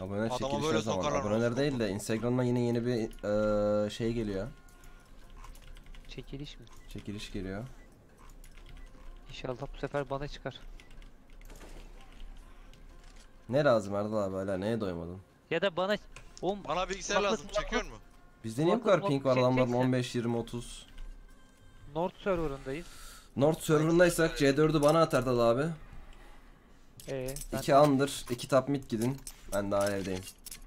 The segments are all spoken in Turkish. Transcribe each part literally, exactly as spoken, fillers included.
Aboneler Adama çekilişi böyle o zaman. sokarlar Aboneler onu. değil de Instagram'dan yine yeni bir eee, şey geliyor. Çekiliş mi? Çekiliş geliyor. İnşallah bu sefer bana çıkar. Ne lazım Erdal abi hala neye doymadın? Ya da bana... Oğlum, Bana bilgisayar kulaklık, lazım. kulaklık. Çekiyor mu? Bizde niye bu kadar ping var Kulaklık adamların çekeceksen. on beş, yirmi, otuz? North server'ındayız. North server'ındaysak C dördü bana at Erdal abi. Ee, ben iki under, iki top mid gidin. Ben daha evdeyim.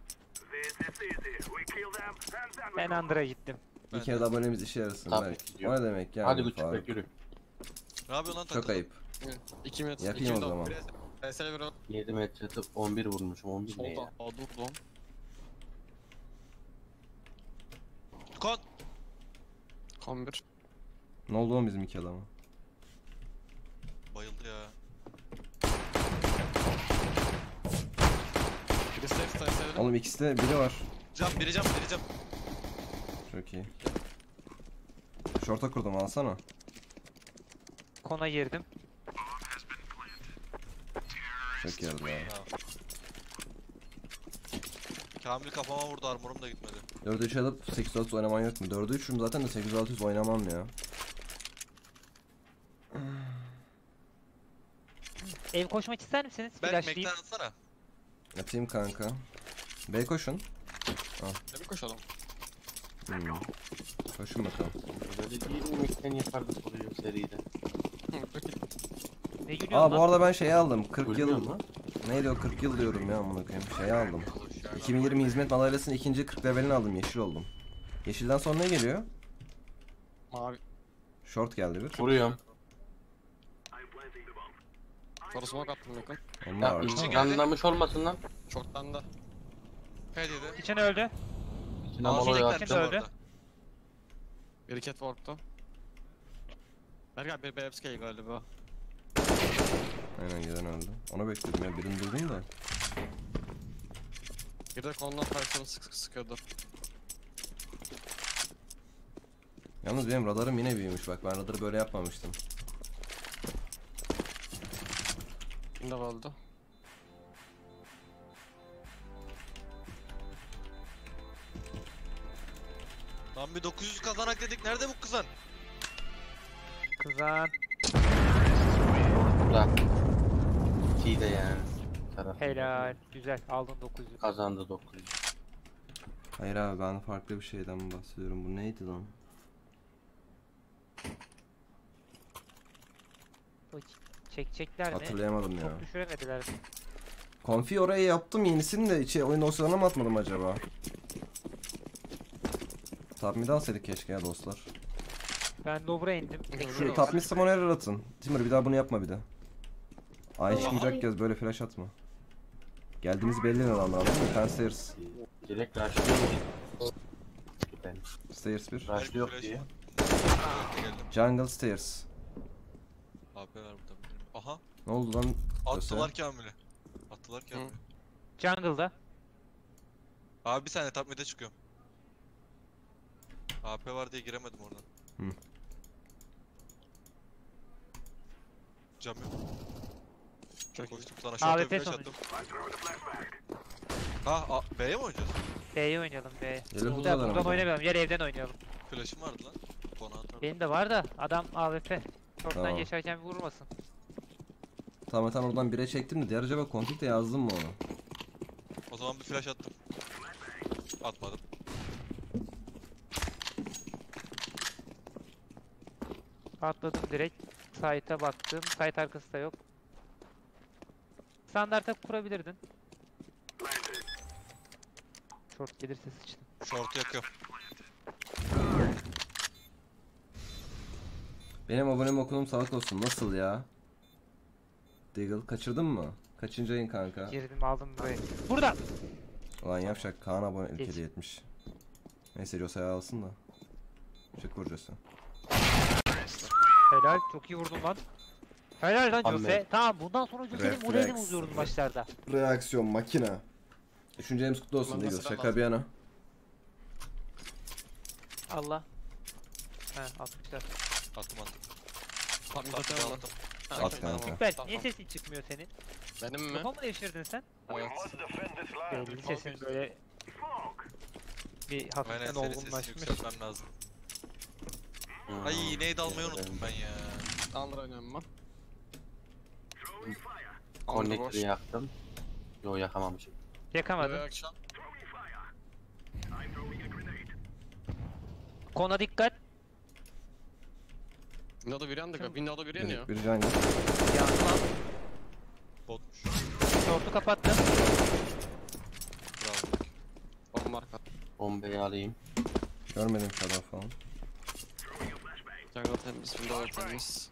ben Under'a gittim. Bir kere de abonemiz işe yarasın. Top belki. mid gidiyor. O ne demek ya? Hadi bu küçük Faruk? bek yürü. Ne yapıyorsun lan Çok takıldı? ayıp. iki metre. Yapayım o zaman. B S bir yedi metre atıp on bir vurmuşum. on bir ne ya? solda. Aa dur lan. Kon. Kan bir. Ne oldu oğlum bizim iki adama? Bayıldı ya. Biri safe safe safe. Oğlum ikisi de biri var. Cam biri cam biri cam. Çok iyi. Şorta kurdum alsana. Kona girdim. Çok iyi oldu ya. Kamil kafama vurdu, armorum da gitmedi. dörde üç alıp sekiz altı oynaman yok mu? dörde üçüm zaten de sekiz altı yüz oynamam ya. Ev koşmak ister misiniz? Ben Flashlayayım. Mac'ten atsana. Atayım kanka. B koşun. Ne bir koşalım. Hmm. Koşun bakalım. Böyle değil mekten yapardık oluyor seride. Hı, peki. Ne gülüyorsun Aa bu lan? arada ben şeyi aldım. kırk Ölmüyor yıl. mu? Neydi o kırk yıl diyorum ya amına koyayım. Şeyi aldım. iki bin yirmi hizmet madalyasının ikinci kırk levelini aldım. Yeşil oldum. Yeşilden sonra ne geliyor? Mavi. Short geldi bir. Vuruyorum. Sonra smoke attım yakın. Onlar Ya var. ranlamış olmasın lan. Çoktan da. P dedi. İçen öldü. İçine Aa, malo bir dakika. yaptım. Kim öldü? orada. Biri catwalk'ta. Berkay bir B F K galiba. Aynen giden öldü. Onu bekliyordum ya birini duydum da. Bir de konudan personel sık sık sıkıyordu. Yalnız benim radarım yine büyümüş bak ben radarı böyle yapmamıştım. Yine öldü. Lan bir dokuz yüz kazanak dedik. Nerede bu kızan? Kızan. Burada. İkiyi de yani. Taraf. Helal. Güzel. Aldın dokuz yüz. Kazandı dokuz yüz. Hayır abi ben farklı bir şeyden bahsediyorum. Bu neydi lan? O ç- Çekecekler mi? Hatırlayamadım ya. Çok düşüremediler. Konfi oraya yaptım yenisini de içe oyun dosyalarına mı atmadım acaba? Top mid'e alsaydık keşke ya dostlar. Ben Lower'a indim. Şu top mid summoner atın. Timur bir daha bunu yapma bir de. Ay çıkmayacak kez böyle flash atma. Geldiğimiz belli adamlar ama bir tane stairs. Direkt rushlıyor mu? Ben. Stairs bir. Rush yok diye. Geldim. Jungle stairs. A P var burada. Aha. Ne oldu lan? Attılar Kamil'i. Attılar Kamil'i. Jungle'da. Abi bir saniye top mid'e çıkıyorum. A P var diye giremedim oradan. Hı. Cam yok. Çok iyi. Koştum sana A şorta W P bir flash sonuç. attım. Ha A- B'ye mi oynayacağız? B'ye oynayalım B'ye. Gelin Ya buradan buradan ama. oynamayalım. Yer evden oynayalım. Flash'ım vardı lan. Bana atardım. Benim de var da adam A W P. Short'tan Tamam. geçerken bir vurmasın. Tamam tamam oradan bire çektim de diğer acaba config'de yazdım mı onu? O zaman bir flash attım. Atmadım. Atladım direkt. Site'a baktım. Site arkası da yok. Standarta kurabilirdin. Short gelirse sıçtım. Short yakıyor. Benim abonem okulum sağlık olsun. Nasıl ya? Deagle kaçırdın mı? Kaçıncı ayın kanka? Girdim aldım burayı. Burada! Ulan yapacak Kaan abone Geç. ülkede yetmiş. Neyse Josa'ya alsın da. Çık vur Josa. Helal çok iyi vurdun lan. Helal lan Amme. Jose. Tamam bundan sonra Jose'nin Reflex. moralini bozuyoruz maçlarda. Reaksiyon makine. Üçüncü elimiz kutlu olsun Bana Deagle. sıra Şaka lazım. bir yana. Allah. He atmışlar. Attım attım. Tam Attım zaten attım. var. attım. At kanka. Ben Tamam. niye sesin çıkmıyor senin? Benim mi? Mikrofon mu devşirdin sen? Evet. Belli sesin böyle bir hafiften Aynen senin sesini olgunlaşmış. yükseltmem lazım. Hmm. Ay neydi almayı unuttum ben ya. Under oynuyorum ben. Under boş. Konnektörü yaktım. Yo yakamamışım. Yakamadım. Böyle akşam. Kona dikkat. Windows'da biri yandı. Windows'da biri yanıyor. Bir, bir can yok. Yandı lan. Botmuş. Short'u kapattım. Bravo. Bomba arka. Bombayı alayım. Görmedim kadar falan. Jungle temiz. Windows temiz.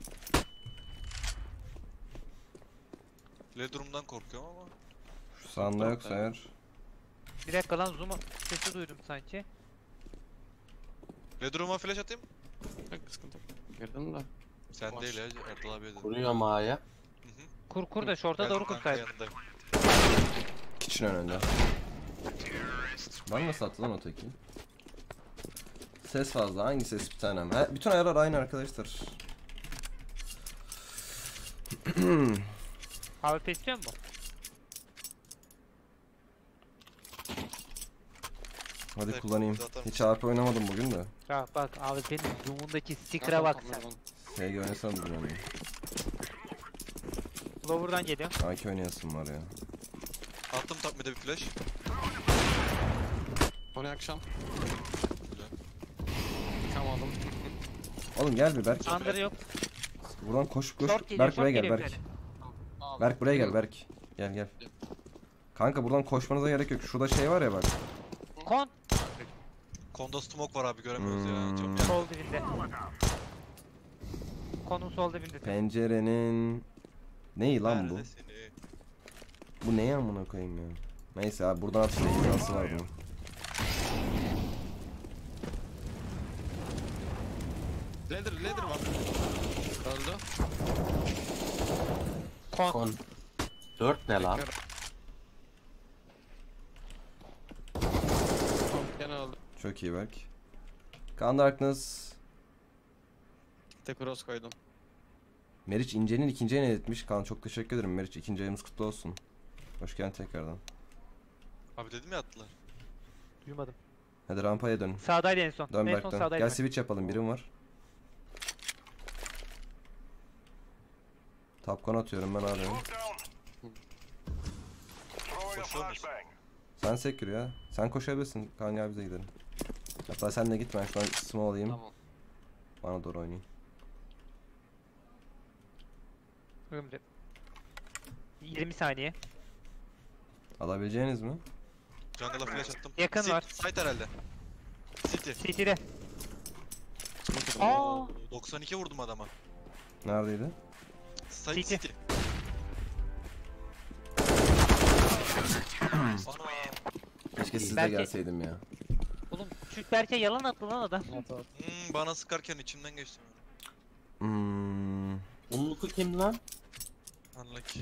File durumdan korkuyorum ama. Şu sağında yoksa eğer. Bir dakika lan zoom sesi duydum sanki. File duruma flash atayım. Yok sıkıntı yok. Girdim de. Sen Boş. değil ya Erdal abiye dedim. Kuruyor Ma'ya. Hı hı. Kur kur da short'a Geldim doğru kanka, kursaydın. yanındayım. Kitchen önünde. Bana nasıl attı lan o teki? Ses fazla. Hangi ses bir tanem? He, bütün ayarlar aynı arkadaşlar. A W P istiyor mu? Hadi Evet, kullanayım. zaten- Hiç A P oynamadım bugün de. Ya bak A W P'nin zoom'undaki sticker'a bak sen. S G oynasam dur yani. Lower'dan geliyor. A K oynayasım var ya. Attım top mid'e bir flash. Onu akşam. Güzel. Yıkamadım. Oğlum gel bir Berk. Under yok. Buradan koşup koş. Short geliyor, Berk short buraya gel geliyor Berk. bir tane. Berk buraya gel Berk. Gel gel. Kanka buradan koşmanıza gerek yok. Şurada şey var ya bak. Kon. Konda smoke var abi göremiyoruz Hmm. ya. Çok yani. Sol dibinde. Konum sol dibinde. Pencerenin... Neyi lan bu? Neredesiniz? Bu neyi amına koyayım ya? Neyse abi buradan atışta imkansı var bunun. Leather, leather var. Öldü. Kon. Kon. dört ne lan? Gene öldü. Çok iyi Berk. Kaan Darkness. Tek cross koydum. Meriç İnce'nin ikinci ayını etmiş. Kaan çok teşekkür ederim. Meriç ikinci ayımız kutlu olsun. Hoş geldin tekrardan. Abi dedim ya attılar. Duymadım. Hadi rampaya dön. Sağdaydı en son. Dön en Berk son dön. sağdaydı. Gel switch yapalım. Birim var. Tapkon atıyorum ben abi. Koşuyor muyuz? Sen sekür ya. Sen koşabilirsin. Kaan gel bize gidelim. Hatta sen de git ben şu an small alayım. Tamam. Bana doğru oynayın. Ömrü. yirmi saniye. Alabileceğiniz mi? Jungle'a flash attım. Yakın Sit- var. Site herhalde. City. City'de. Aa. Oo, doksan iki vurdum adama. Neredeydi? Site City. City. Ana. Keşke siz de Belki- gelseydim ya. Oğlum Türk Berk'e yalan attı lan adam. Hmm, bana sıkarken içimden geçti. Hmm. Unluku kim lan? Unlucky.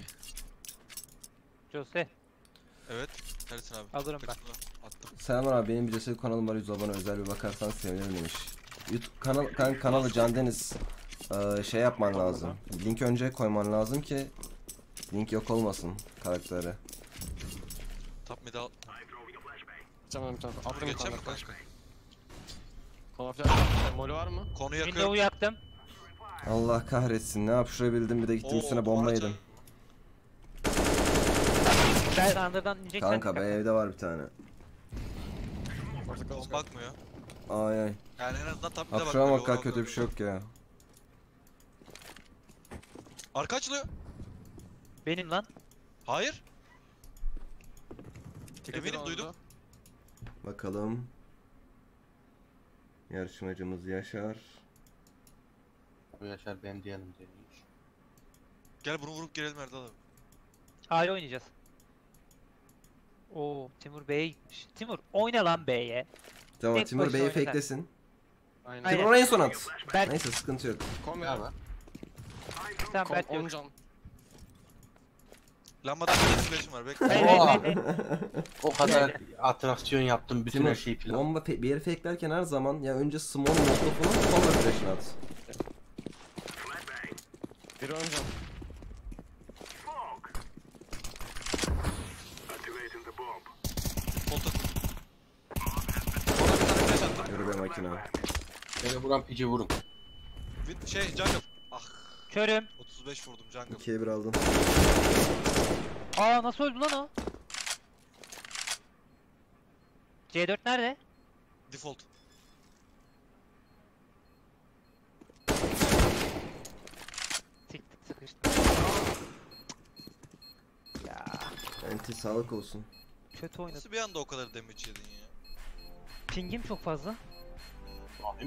Jose. Evet. Neredesin abi? Alırım ben. Kaçtı lan. Attım. Selamlar abi, benim bir cesaret kanalım var, yüz abone, özel bir bakarsan sevinirim demiş. YouTube kanal kan, kanalı Can Deniz, eee, şey yapman lazım. Link önce koyman lazım ki link yok olmasın karaktere. Top mid'e al. Canım bir tane. Bunu Attım geçeceğim mi kanka. kanka? Konafya. Molly var mı? Konu Window'u yakıyorum. yaktım. Allah kahretsin, ne yapıştırabildim, bir de gittim Oo, üstüne bomba Muratcan. yedim. Ben Under'dan ineceksen. Kanka be, evde var bir tane. Portakal Konu sıkı. bakmıyor. Ay ay. Yani en azından top mid'e Hapşuran bakmıyor. vakka Yok, kötü yok, bir şey yok ya. Arka açılıyor. Benim lan. Hayır. Ticket'ı Eminim, da duydum. öldü. Bakalım. Yarışmacımız Yaşar. Bu Yaşar benim diyelim demiş. Gel bunu vurup girelim Erdal abi. A'ya oynayacağız. Oo, Timur B'ye gitmiş. Timur oyna lan B'ye. Tamam, Tek Timur başına Bey'i oyna sen. fakelesin. Aynen. Aynen. Timur oraya en son at. Berk, Neyse, sıkıntı yok. Kon Ne ver. var? tamam Kon Berk yok. on can. Lambadan bir flash'ım var. Bekle. Hayır hayır Oha! hayır. hayır. O kadar atraksiyon yaptım, bütün her Timur, şeyi plan. bomba fe- bir yeri fake'lerken her zaman ya önce small molotofunu sonra flash'ını at. Biri ön can. Koltuk. Ona bir tane flash attım. Yürü be makine. Beni vuran pici vurun. With şey jungle. Ah. Körüm. otuz beş vurdum jungle. ikiye bir aldım. Aa nasıl öldü lan o? C dört nerede? Default. Siktik sıkıştım. Ya Enti sağlık olsun. kötü oynadım. Nasıl bir anda o kadar damage yedin ya? Pingim çok fazla. Abim.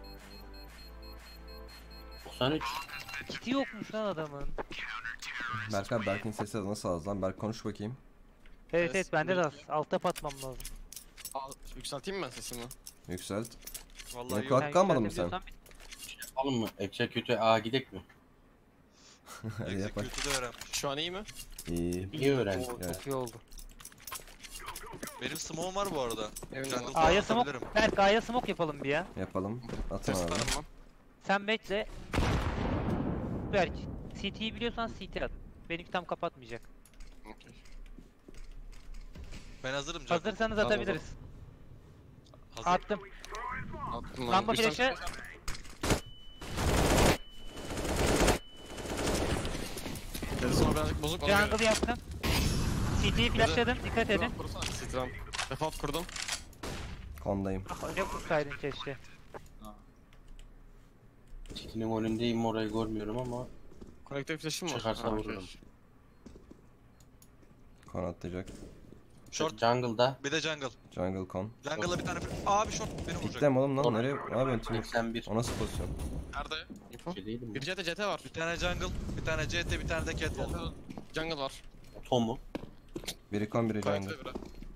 doksan üç. Kiti yokmuş lan adamın. Berk abi Berk'in sesi nasıl az lan? Berk konuş bakayım. Evet Ses evet bende de az. büyük. Alta patmam lazım. Al, yükselteyim mi ben sesimi? Yükselt. Vallahi Yine yok. kulak- Sen kalmadı mı sen? yükseltebiliyorsan Yapalım mı? Execute A gidek mi? Hadi yapak. Execute'u de öğrenmiş. Şu an iyi mi? İyi. İyi öğrendik. Oo, Evet. çok iyi oldu. Benim smoke'um var bu arada. Emin Jungle ol. A'ya atabilirim. smoke. Berk A'ya smoke yapalım bir ya. Yapalım. Atın Ses abi. atarım ben. Sen bekle. Berk C T'yi biliyorsan C T at. Benimki tam kapatmayacak. Okey. Ben hazırım jungle. Hazırsanız Tamam, atabiliriz. Hazır. Attım. Attım Lamba Yükselt- flash'e. Dedi sonra birazcık bozuk ona göre. Jungle yaptım. C T'yi flashladım. Dikkat edin. Kursan, kursan. Citron. Default kurdum. Kondayım. Ah, önce kursaydın keşke. City'nin önündeyim, orayı görmüyorum ama Konektör flash'ım var. Çıkarsa Ha, okey. vururum. Kon atlayacak. Short. jungle'da Bir de jungle. Jungle kon. Jungle'la bir tane... Abi short beni vuracak. Piklem oğlum lan Kon. nereye? Ne yapıyorsun Timur? seksen bir. O nasıl pozisyon? Nerede? Info. Şey değil mi? Bir C T C T var. Bir tane jungle, bir tane C T, bir tane de catwalk. Jungle var. Tomu. Biri kon biri jungle. Konektör biri.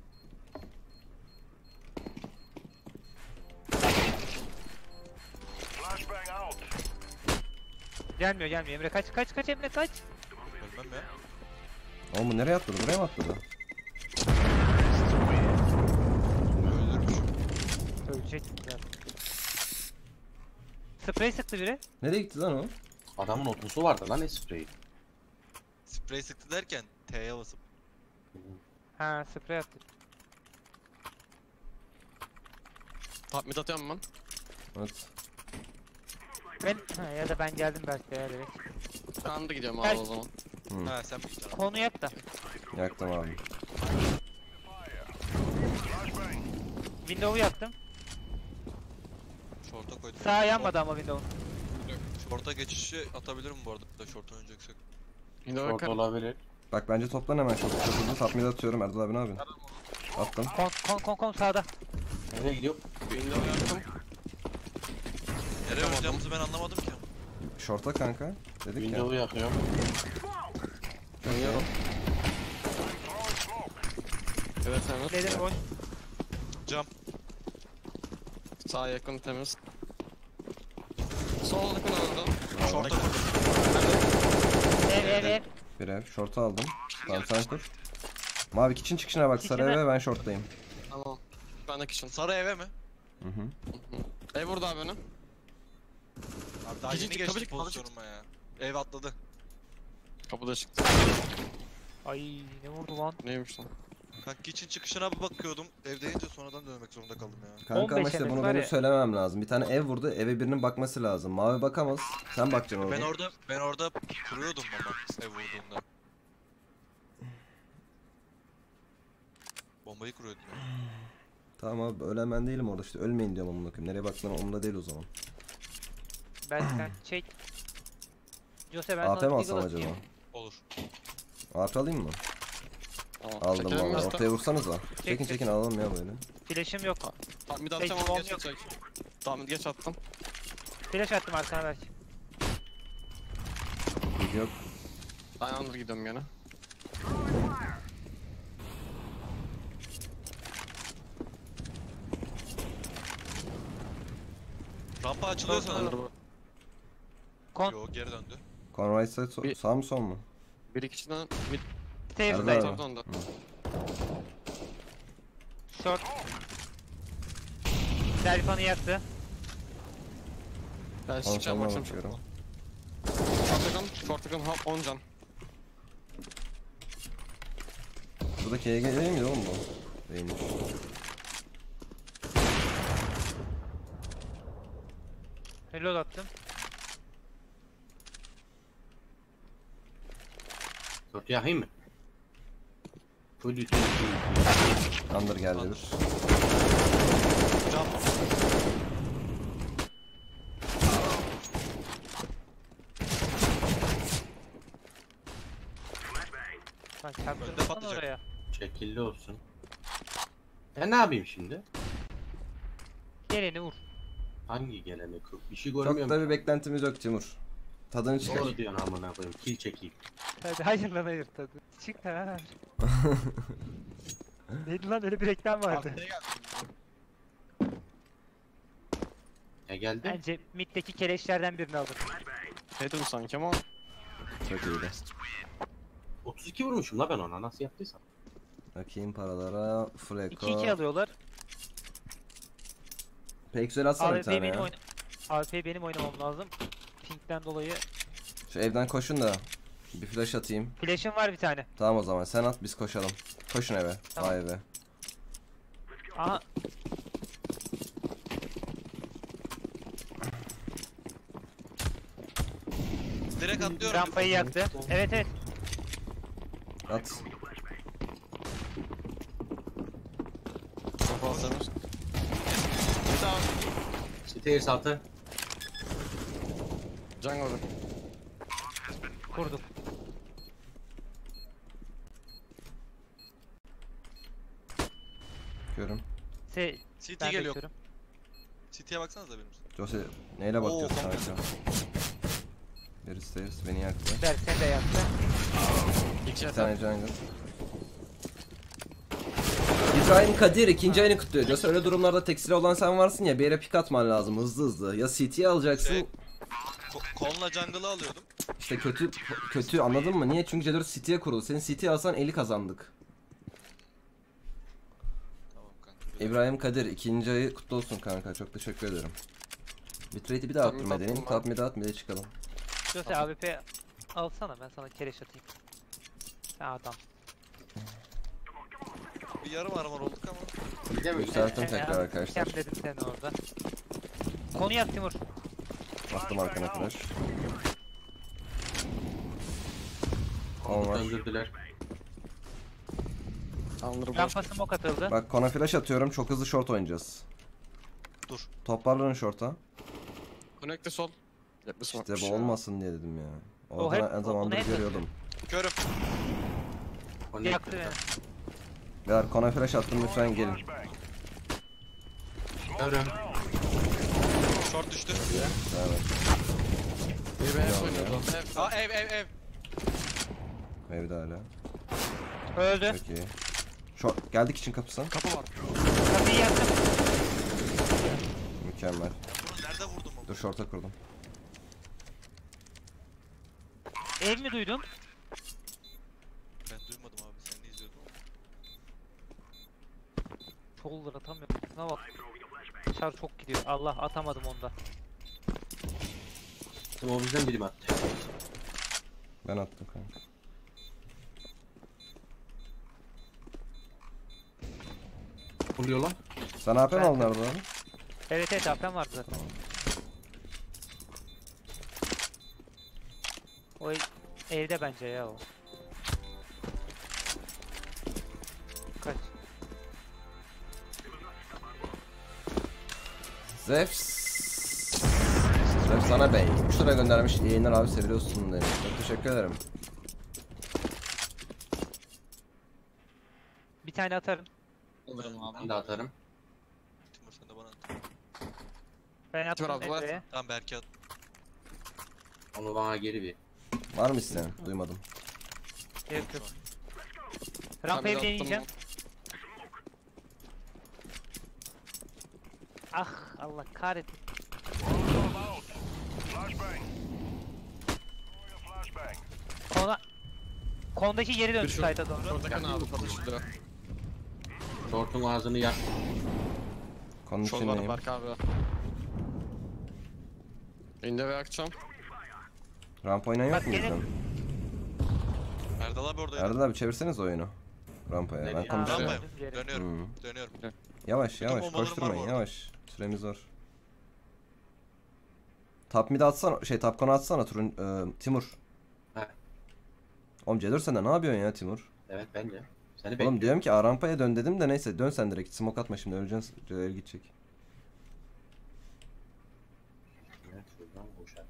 Gelmiyor gelmiyor Emre kaç kaç kaç Emre kaç. Ölmem ya. Oğlum bu nereye atladı? Buraya mı atladı? Öldürmüş. Ölecek zaten. Sprey sıktı biri. Nereye gitti lan o? Adamın otosu vardı lan espri. Sprey sıktı derken T'ye basıp. Ha sprey attı. Top mid atıyorum ben. Evet. Ben ha, ya da ben geldim belki ya direkt. Ben de gidiyorum Gel. abi o zaman. Hı. Ha sen mi gideceksin? Konu yak da. Yaktım abi. Window'u yaktım. Short'a koydum. Sağa yanmadı ama window'un. Short'a geçişi atabilirim bu arada. Short oynayacaksak. Window Short bakar. olabilir. Bak bence toplan hemen çok çok hızlı top mid atıyorum Erdal abi ne yapıyorsun? Attım. Kon kon kon kon sağda. Nereye gidiyor? Window yaktım. Nereye oynayacağımızı ben anlamadım ki. Short'a kanka. Dedik ya. Window'u yakıyorum. Dönüyorum. Evet evet. Nedir boş. Cam. Sağ yakın temiz. Sol yakın öldü. Short'a koydum. Ev ev ev. Bir ev. Short'u aldım. Tamam sen kur. Mavi kitchen çıkışına bak sarı Kitchen'e- eve ben short'tayım. Tamam. Ben de kitchen. Sarı eve mi? Hı hı. Ev vurdu abi beni. Abi daha Gecik, yeni kapı geçtik çık, kapı pozisyonuma ya. Ev atladı. Kapıda çıktı. Ay ne vurdu lan. Neymiş lan? Kanka için çıkışına bir bakıyordum. Ev deyince sonradan dönmek zorunda kaldım ya. Kanka on beş ama işte Enes bunu var benim ya. söylemem lazım. Bir tane ev vurdu eve birinin bakması lazım. Mavi bakamaz. Sen bakacaksın orada. Ben orada ben orada kuruyordum ama ev vurduğunda. Bombayı kuruyordum ya. Tamam abi ölen ben değilim orada işte ölmeyin diyorum amına koyayım. Nereye baktığın umurumda değil o zaman. Ben sen çek. Jose ben A P mi sana alsam Deagle acaba? atayım. Olur. A P alayım mı? Tamam. Aldım Çekelim valla. biz de. Ortaya vursanıza. Çekin çek. çekin alalım ya böyle. Flash'ım yok. Tamam mid Çek, atacağım bomb ama geç yok. çek. Tamam mid geç attım. Flash attım arkana belki. Mid yok. Ben under gidiyorum gene. Rampa açılıyor Under sanırım. bu. Kon. Yo geri döndü. Con right side so- Bir- sağ mı sol mu? Bir iki kişiden mid Stairs Nerede side. abi? tarafı döndü. Short. Serpan'ı yaktı. Ben Kon çıkacağım soluna bakacağım. bakıyorum. Portakal, portakal hop on can. Buradaki Ege değil miydi oğlum bu? Değilmiş. Reload attım. Dört yakayım mı? Full üstü. Under geldi bir. Cam. Lan Önde çarptırmasana patlayacak. oraya. Şekilli olsun. Ben ne yapayım şimdi? Geleni vur. Hangi gelene kır? Bir şey Çok görmüyorum. da bir beklentimiz yok Timur. Tadını çıkar. Doğru diyorsun amına koyayım. Kill çekeyim. Hadi hayır lan hayır tadı. Çıkar. Neydi lan öyle bir reklam vardı. Arkaya geldi. Ya geldi. Bence middeki keleşlerden birini alır. Dedim sanki ama. Çok iyiydi. otuz iki vurmuşum la ben ona. Nasıl yaptıysam. Bakayım paralara. Full iki iki Echo. alıyorlar. Pexel atsana bir A W P tane benim ya. oyna A W P benim oynamam lazım. Pink'ten dolayı. Şu evden koşun da. Bir flash atayım. Flash'ım var bir tane. Tamam o zaman sen at biz koşalım. Koşun eve. Tamam. A eve. Aha Direkt atlıyorum. rampayı yaktı. Evet evet. At. Çok fazladır. Bir daha. Stairs altı. Jungle. Kurduk. Görüm. Se C T ben geliyor. bekliyorum. C T'ye baksanıza benim. Jose neyle bakıyorsun Oo, kanka? Biri stairs beni yaktı. Der sen de yaktı. İki Bir yatağı. tane jungle. İbrahim Kadir ikinci ayını kutluyor. Jose öyle durumlarda tekstil olan sen varsın ya bir yere pik atman lazım hızlı hızlı. Ya C T'ye alacaksın. Şey- Ko- Konla jungle'ı alıyordum. İşte kötü kötü anladın mı? Niye? Çünkü C dört City'ye kuruldu. Senin City alsan eli kazandık. Tamam kanka. İbrahim Kadir ikinci ayı kutlu olsun kanka. Çok teşekkür ederim. Bitrate'i bir daha Tabii, arttırma deneyim. tabii. Top mid'e at mid'e çıkalım. Jose A W P alsana ben sana keleş atayım. Sen adam. Bir yarım armor olduk ama. Bir de mi? Yükselttim Ee, tekrar e, arkadaşlar. Kem dedim seni orada. Konu yak Timur. Attım arkana flash. On Onu var. döndürdüler. Tanrı boş. Rampa smoke atıldı. Bak kona flash atıyorum. Çok hızlı short oynayacağız. Dur. Toparlanın short'a. Connect'te sol. Yapmış İşte bu olmasın diye dedim ya. O Orada hep- ben en o- zamandır onu hep görüyordum. Körüm. O ne? Yaktı beni. Beyler kona flash attım lütfen gelin. Görüm. Short düştü. Evet. Bir B F oynuyordu. F. Aa ev ev ev. Evde hala. Öldü. Çok iyi. Short geldik için kapısına. Kapı var. Kapıyı yaktım. Mükemmel. Bunu nerede vurdum onu? Dur short'a kurdum. Ev mi duydun? Ben duymadım abi. Sen ne izliyordun? Shoulder atamıyorum. Ne bak. Çar çok gidiyor. Allah atamadım onda. Tamam o bizden birim attı. Ben attım kanka. Oluyor lan. Sen A P mi Ben- aldın orada abi? Evet evet apem vardı zaten. O ev- evde bence ya o. Kaç. Zefs. Zefs sana bey. üç lira göndermiş. İyi yayınlar abi seviyorsun demiş. Çok teşekkür ederim. Bir tane atarım. Alırım abi. Ben de atarım. Timur sen de bana at. Ben attım abi, var. Emre'ye. Tamam Berke at. Onu bana geri bir. Var mı isteyen? Duymadım. Yok yok. Rampayı bir Tabii deneyeceğim. attım. Ah Allah kahretsin. Kona... Kondaki geri döndü Bir şu- site'a doğru. Şuradaki ne abi? Patıştı. Short'un ağzını yak. Konunun Şol var içindeyim. Berk abi. İnde ve akşam. Ramp oynayan yok Bak mu gelin. bizden? Erdal abi oradaydı. Erdal abi çevirseniz oyunu. Rampaya. Ben Nereye? konuşuyorum. Rampaya. döndüm geri. Dönüyorum. Hmm. Dönüyorum. Yavaş Bütün yavaş bombalarım var koşturmayın bu arada. yavaş. Süremiz zor. Top mid'e atsana, şey top corner atsana Turun, e, Timur. He. Oğlum C dört sen de ne yapıyorsun ya Timur? Evet ben de. Seni Oğlum bekliyorum. diyorum ki A rampaya dön dedim de neyse dön sen direkt. Smoke atma şimdi öleceksin. C'ye gidecek. Evet, şuradan koşar.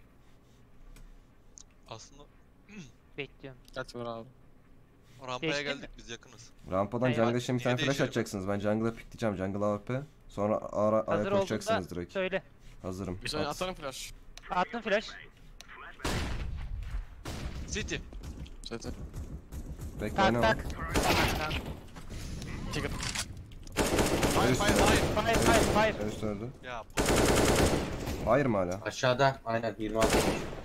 Aslında Bekliyorum. Gel Timur abi. rampaya Geçtin geldik mi? biz yakınız. Rampadan Hayır, jungle'a şimdi bir tane niye flash değişiyor? atacaksınız. Ben jungle'a pikleyeceğim. Jungle A W P. Sonra A'ya Hazır koşacaksınız olduğunda direkt. söyle. Hazırım. Bir saniye At. atarım flash. Attım flash. City. Zeti. Bekle Tak oynama. tak. Tak, Ticket. Hayır hayır hayır. Hayır hayır hayır. En üstü öldü. Ya Hayır mı hala? Aşağıda aynen yirmi altı.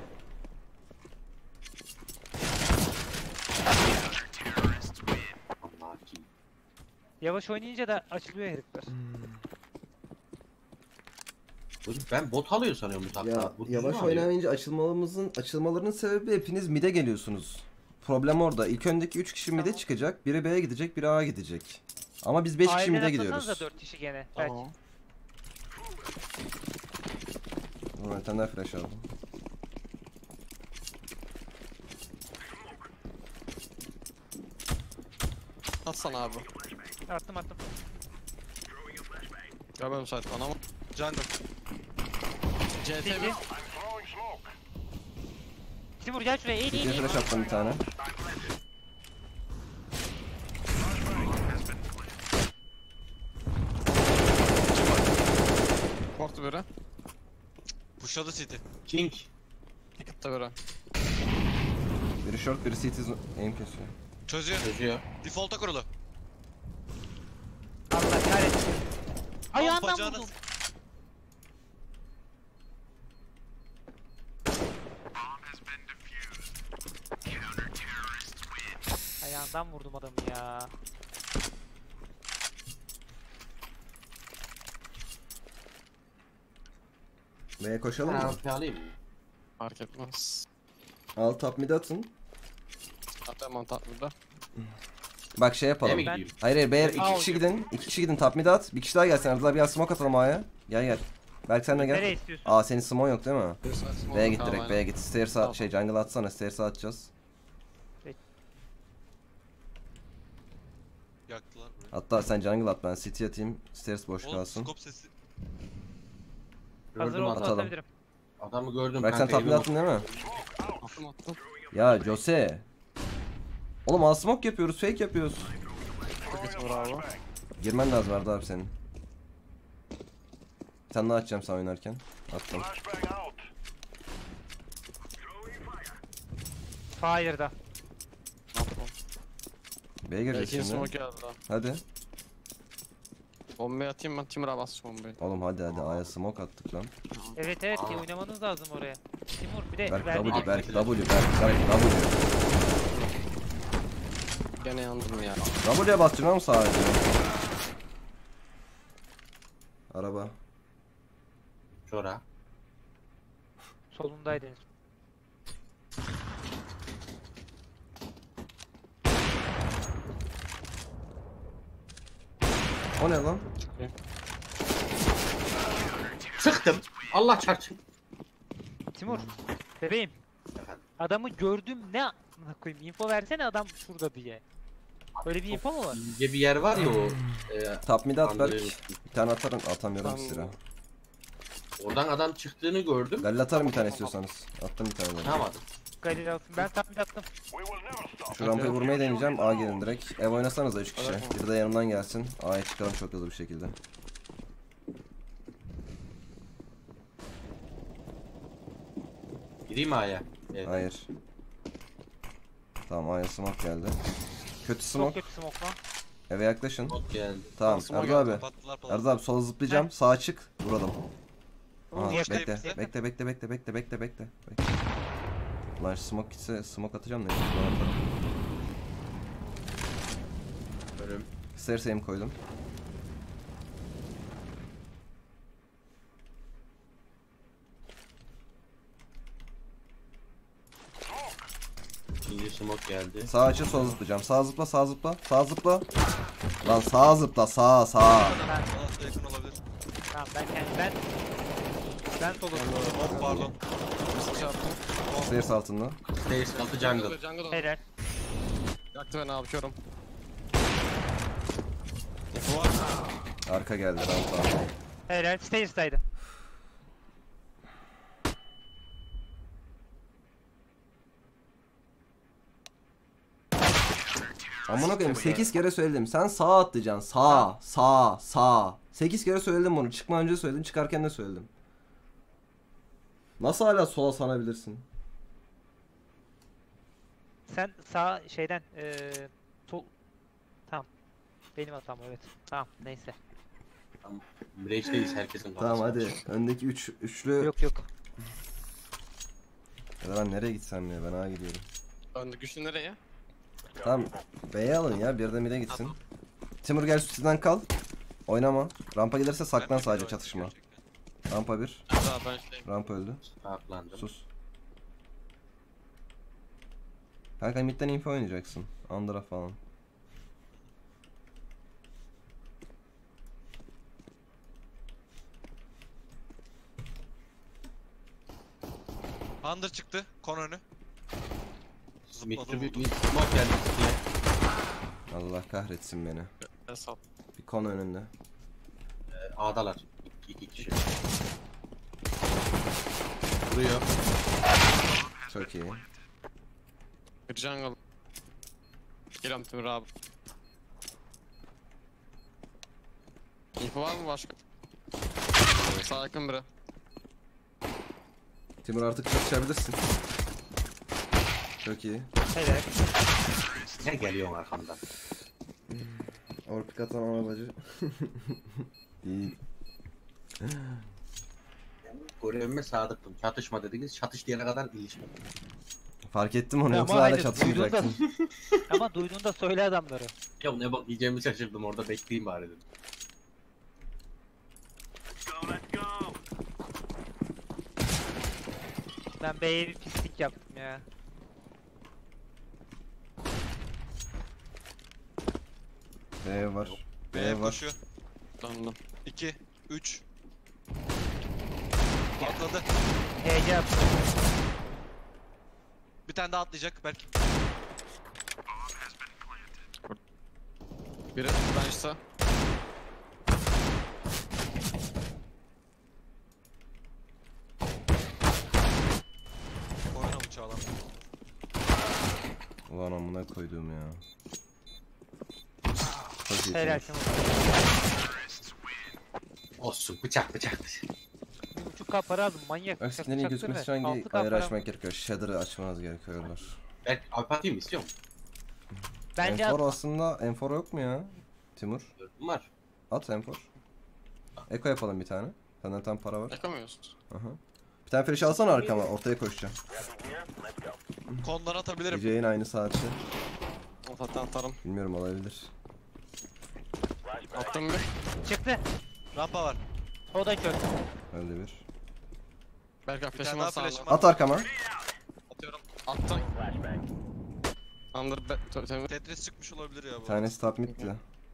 Allah kim? Yavaş oynayınca da açılıyor herifler. Oğlum ben bot alıyor sanıyorum bu takla. Ya Bu düz yavaş mü alıyor? oynamayınca açılmalarımızın açılmalarının sebebi hepiniz mid'e geliyorsunuz. Problem orada. İlk öndeki üç kişi mid'e Tamam. çıkacak. Biri B'ye gidecek, biri A'ya gidecek. Ama biz beş kişi Aileden mid'e atlasanıza gidiyoruz. dört kişi gene. Belki. Tamam. Dur, bir tane daha flash aldım. Atsana abi. Attım attım. Gel benim site bana ama. jungle. C T City. bir. Timur gel şuraya. İyi iyi Bir iyi. flash attım bir tane. Korktu biri. Pushladı City. King. Ticket'ta biri. Biri short, biri C T aim kesiyor. Çözüyor. Çözüyor. Default'a kurulu. Allah kahretsin. Ayağından bacağına- vurdum. Ayağından vurdum adamı ya. B'ye koşalım mı? Ben alayım mı? Fark etmez. Al top mid'e atın. Hatta mantat burada. Bak şey Neye yapalım. mi Ben- gideyim? Hayır hayır beyler Aa, iki kişi gidin. İki kişi gidin top mid'e at. Bir kişi daha gelsin. Arada biraz smoke atalım A'ya. Gel gel. Berk sen de gel. Nereye istiyorsun? Aa senin smoke yok değil mi? Bir site smoke B'ye git kaldı direkt aynen. B'ye git. Stairs'a Tamam. şey jungle atsana. Stairs'a atacağız. Yaktılar burayı. Hatta sen jungle at ben city atayım. Stairs boş Oğlum kalsın. scope sesi. Hazır Gördüm olsa adamı. atalım. atabilirim. Adamı gördüm Berk sen kanka. top mid'e evim attın değil mi? Attım attım. Ya Jose. Oğlum al smoke yapıyoruz. Fake yapıyoruz. Ticket bravo. Girmen lazım Arda abi senin. Bir tane daha atacağım sen oynarken. Attım. Fire'da. Attım. B'ye gireceğiz Belki şimdi. smoke geldi lan. Hadi. Bombayı atayım ben. Timur'a bas bombayı. Oğlum hadi hadi A'ya smoke attık lan. Evet evet Aa. oynamanız lazım oraya. Timur bir de Berk verdiğin W, Berk gibi. W, Berk, Berk W. Gene yandım ya. W'ye basacaksın oğlum sadece. Araba. Çora. Solundaydınız. O ne lan? Sıktım. Allah çarpsın. Timur. Bebeğim. Efendim. Adamı gördüm ne a**ına koyayım. Info versene adam şurada diye. Öyle bir info mu var? İnce bir yer var ya o. E, Top mid at Berk. Andre'nin- Bir tane atarım, atamıyorum Tamam. sıra. Oradan adam çıktığını gördüm. Galil atarım bir tane istiyorsanız. Attım bir tane. Galil. Atamadım. Galil alsın. Ben tahmin attım. Şu rampayı vurmayı deneyeceğim. A gelin direkt. Ev oynasanıza üç kişi. Evet. Biri de yanımdan gelsin. A'ya çıkalım çok hızlı bir şekilde. Gideyim mi A'ya? Evet. Hayır. Tamam A'ya smoke geldi. Kötü Çok smoke. kötü smoke lan. Eve yaklaşın. Bot geldi. Tamam Smoke Erdo abi. Kapattılar falan. Erdo abi sola zıplayacağım. Sağa çık. Vuralım. Aha, Oğlum, boş değil bekle, bize. bekle, bekle, bekle, bekle, bekle, bekle, bekle. Lan şu smoke gitse smoke atacağım da. işte bana atarım. Ölüm. Stairs aim koydum. İkinci smoke geldi. Sağ açı sol zıplayacağım. Sağ zıpla, sağ zıpla, sağ zıpla. Lan sağ zıpla, sağ, sağ. Ben, Bana yakın olabilir. tamam ben kendim ben Ben solo. Hop pardon. Mesaj attım. Stairs altında. Stairs altı jungle. Jungle. Helal. Yaktı beni abi körüm. Info var. Arka geldi rampa. Helal. Stairs'taydı. Amına koyayım sekiz kere söyledim. Sen sağa atlayacaksın. Sağ, sağ, sağ. sekiz kere söyledim bunu. Çıkma önce söyledim, çıkarken de söyledim. Nasıl hala sola sanabilirsin? Sen sağ şeyden eee sol. Tamam. Benim hatam evet. Tamam neyse. Rage'deyiz herkesin kafası. Tamam hadi. Öndeki üç, üçlü. Yok yok. Ya ben nereye gitsem ya? Ben A'ya gidiyorum. Önde güçlü nereye? Tamam. B'ye alın ya. Bir de mid'e gitsin. Timur gel sizden kal. Oynama. Rampa gelirse saklan Ben sadece de çatışma. gerçekten. Rampa bir. Daha ben şeyim. Rampa öldü. Aklandım. Sus. Kanka midden info oynayacaksın. Under'a falan. Under çıktı. Kon önü. Mid Zıpladı bir vurdu. mid smoke geldi. City'ye. Allah kahretsin beni. Hesap. Bir konu önünde. Ee, A'dalar. İki kişi. Vuruyor. Çok iyi. Bir jungle. Geliyorum Timur abi. Info var mı başka? Sağ yakın biri. Timur artık çalışabilirsin. Çok iyi. Helal. Ne geliyorsun arkamdan? Orpik atan ana bacı. İyi. Görevime sadıktım. Çatışma dediniz. Çatış diyene kadar ilişmedim. Fark ettim onu Ama yoksa hala aynı çatışmayacaksın. Ama duyduğunda söyle adamları. Ya ne bak diyeceğimi şaşırdım orada bekleyeyim bari dedim. Ben B'ye bir pislik yaptım ya. B var. B B var. koşuyor. Döndüm. iki, üç. Atladı. H G yaptım. Bir tane daha atlayacak belki. Biri bench'ta. Oyna bıçağı lan. Ulan amına koyduğum ya. Çok iyi. Helal Timur. şimdi. Olsun bıçak bıçak. Bir buçuk K para aldım manyak. Ökskinlerin Çaktır gözükmesi mı? için hangi altı K ayarı param- açmak gerekiyor? Shader'ı açmanız gerekiyorlar. Belki Alp atayım mı istiyor musun? Bence Enfor atma. aslında Enfor yok mu ya? Timur. Gördüm var. At Enfor. Eko yapalım bir tane. Senden tam para var. Yakamıyoruz. Aha. Bir tane flash alsana arkama. Ortaya koşacağım. Kondan atabilirim. Geceyin aynı saati. Zaten atarım. Bilmiyorum olabilir. Attım bir. Çıktı. Rampa var. O da kör. Öyle bir. Belki Bir flash'ım tane var daha sağında. flash'ım var. At arkama. Atıyorum. Attım. Under be... Temur. Tetris çıkmış olabilir ya bu. Bir tanesi top mid'di.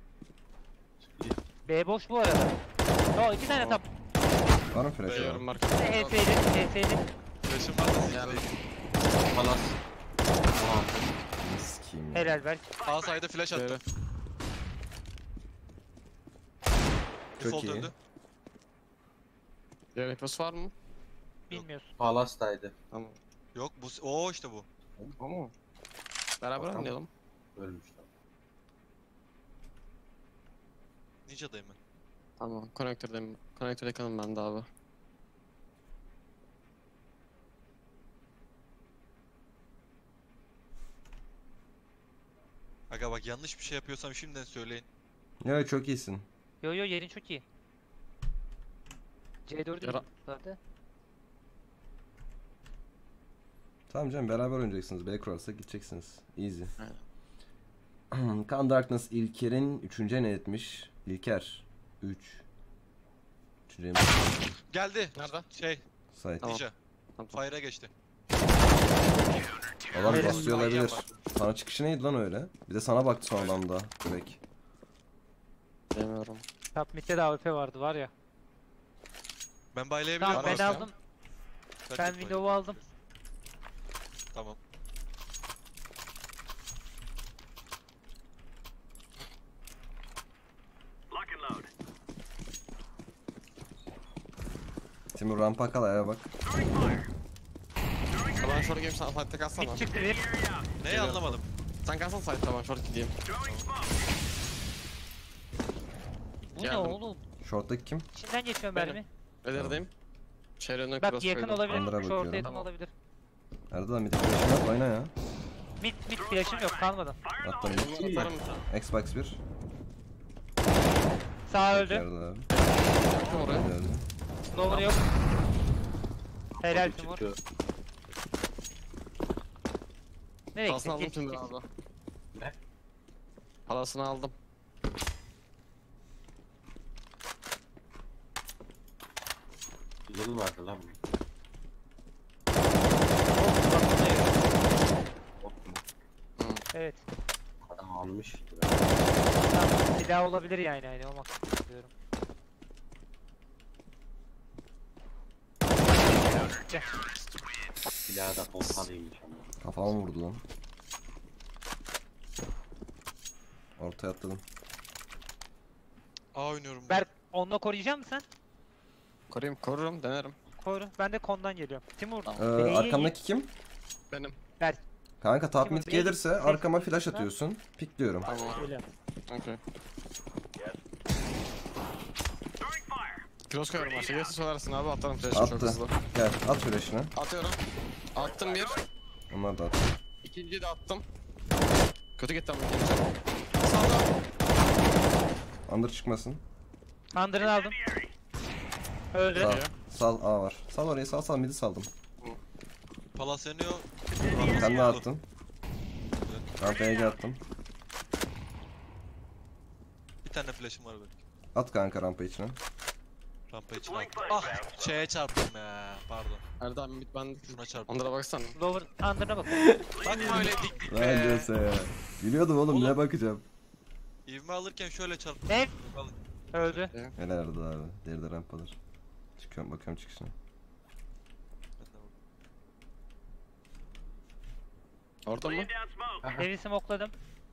B boş bu arada. O iki tane tap. Var mı flash? Veriyorum var? marka. H S'li, H S'li. Flash'ım var da Yani. zikri. Palas. Tamam. Sikiyim ya. Helal Berk. Sağ sayda flash attım. Böyle. Çok Default iyi. öldü. Diğer infosu var mı? Bilmiyorsun. Palas'taydı. Tamam. Yok bu o işte bu. Tamam. Beraber Tamam. oynayalım. Ölmüş. Ninja'dayım ben. Tamam. Connector'dayım. Connector'da yakınım ben de abi. Aga bak yanlış bir şey yapıyorsam şimdiden söyleyin. Ya çok iyisin. Yo yo yerin çok iyi. C dördü Yara- zaten. Tamam canım beraber oynayacaksınız. B cross'a gideceksiniz. Easy. Aynen. Kan Darkness İlker'in üçüncü ne etmiş? İlker. üç. Üçüncü yemiş. Geldi. Nerede? Şey, Site. Tamam. Ninja. Tamam. Fire'a geçti. Adam Helal. basıyor olabilir. Manyak var. Sana çıkışı neydi lan öyle? Bir de sana baktı sonradan da direkt. Bilmiyorum. Top mid'de de A W P vardı var ya. Ben baylayabiliyorum. Tamam ben Arası ya. aldım. Sen Ben tek window'u aldım. Tamam. Timur rampa kal aya bak. Ben short game sana site'de kalsana. Mid çıktı bir. Neyi anlamadım. Sen kalsana site'de ben short gideyim. Bu ne Geldim. oğlum? Short'taki kim? İçinden geçiyorum Benim. mermi. Ilerideyim. Çevrenin Bak cross yakın koydum. olabilir. Under'a Short'a bakıyorum. yakın Tamam. olabilir. Nerede lan bir de flash'ım yok oyna ya. Mid mid flash'ım yok kalmadı. Atla bir. Bunları atarım. Xbox bir. Sağ öldü. Nerede abi? Bakın oraya. Öldü. Lower yok. Helal Timur. Çıktı. Nereye Palasını aldım gittin? Timur abi. Ne? Palasını aldım. Yıl vardı lan bu. Bot mu? Evet. Adam almış. Tamam. Silah olabilir yani aynı olmak istiyorum. Silahı da pompalıymış ama. Kafama vurdu lan. Ortaya atladım. A oynuyorum ben. Berk onunla koruyacak mısın? Koruyayım, korurum, denerim. Koru. Ben de kondan geliyorum. Timur. Ee, B'ye arkamdaki kim? Benim. Berk. Kanka top Timur, mid B'ye gelirse git. arkama Tek- flash atıyorsun. Pikliyorum. Tamam. Öyle. Okey. Cross koyuyorum başta. Gelirse söylersin abi atarım flash'ı çok Attı. hızlı. Gel at flash'ını. Atıyorum. Attım bir. Onlar da at. İkinciyi de attım. Kötü gitti ama ikinci. Sağda. Under çıkmasın. Under'ını aldım. Öldü. Sal. Sal A var. Sal orayı sal sal midi saldım. Palas yanıyor. Sen de attın. Rampaya gel attım. Bir tane flash'ım var benim. At kanka rampa içine. Rampa için attım. Ah şeye çarptım ya. Pardon. Erdem mid ben. Şuna çarptım. Onlara baksana. Lower under'ına bak. Bakma öyle dik Lan be. diyorsa ya. Biliyordum oğlum, Oğlum. ne bakacağım. İvme alırken şöyle çarptım. Ne? Öldü. Helal Arda abi. Deride rampalar. Çıkıyorum bakıyorum çıkışına. Orada mı? Evi smokladım.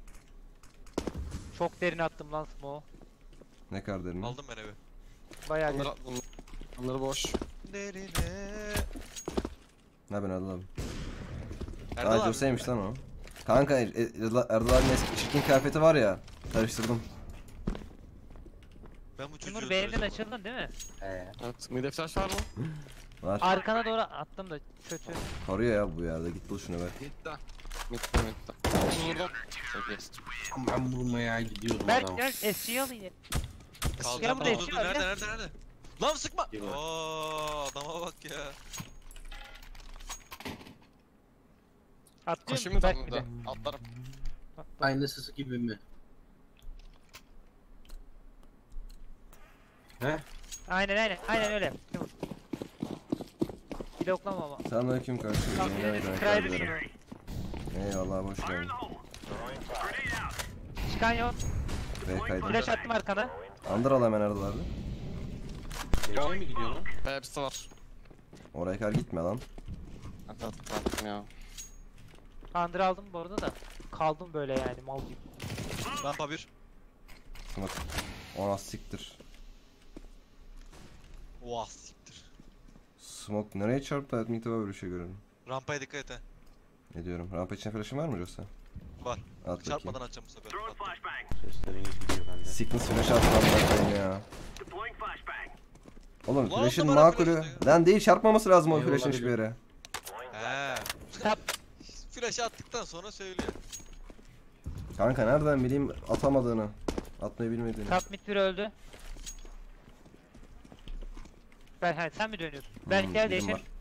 Çok derin attım lan smoke'u. Ne kadar derin? Aldım ben evi. Bayağı Onları, derin. onları, onları boş. Derine. Ne ben Erdal abi. Erdal Aa abi. Jose'ymiş lan o. Kanka Er- Er- Erdal Erdal abinin eski çirkin kıyafeti var ya. Karıştırdım. Ben bu çocuğu Timur B'den öldüreceğim. açıldın değil mi? Ee, Evet. Mid'e flash var mı? Var. Arkana doğru attım da kötü. Koruyor ya bu yerde. Git bul şunu be. Mid'de. Mid'de mid'de. Vurdum. Çok iyi. ben vurmaya gidiyorum Berk adam. gel S G'yi al yine. Kaldım, Gel buraya, kaldım. Timur, Nerede gel. nerede nerede? Lan sıkma. Timur. Oo adama bak ya. Atlıyorum Koşayım mı Berk tam bir da? de. Atlarım. Aynısı gibi mi? He? Aynen aynen aynen öyle. Timur. Bloklama ama. Selamünaleyküm kardeşim. Tamam Yeni yine aydan Cry'de ederim. Eyvallah hoş geldin. Çıkan yok. B kaydı. Flash attım arkana. Under al hemen Erdal abi. Gece mi gidiyor lan? Ve hepsi var. Oraya kadar gitme lan. At at at ya. Under aldım bu arada da. Kaldım böyle yani mal gibi. Rampa bir. Şuna ona siktir. Vah siktir. Smoke nereye çarptı? Hayatımda ilk defa böyle bir şey görüyorum. Rampaya dikkat et he. Ne diyorum? Rampa içine flash'ın var mı Jose? Var. At bakayım. Çarpmadan atacağım bu sefer. Attım. Sesleriniz gidiyor bende. Sickness flash at lan bakayım ya. Oğlum Ulan flash'ın da bana makulü. flash diyor. Lan değil, çarpmaması lazım o Eyvallah flash'ın hiçbir biliyorum. yere. He. Tap. Flash'ı attıktan sonra söylüyor. Kanka nereden bileyim atamadığını. Atmayı bilmediğini. Top mid bir öldü. Ben hani sen mi dönüyorsun? Ben Hmm, gel birim değişelim. var.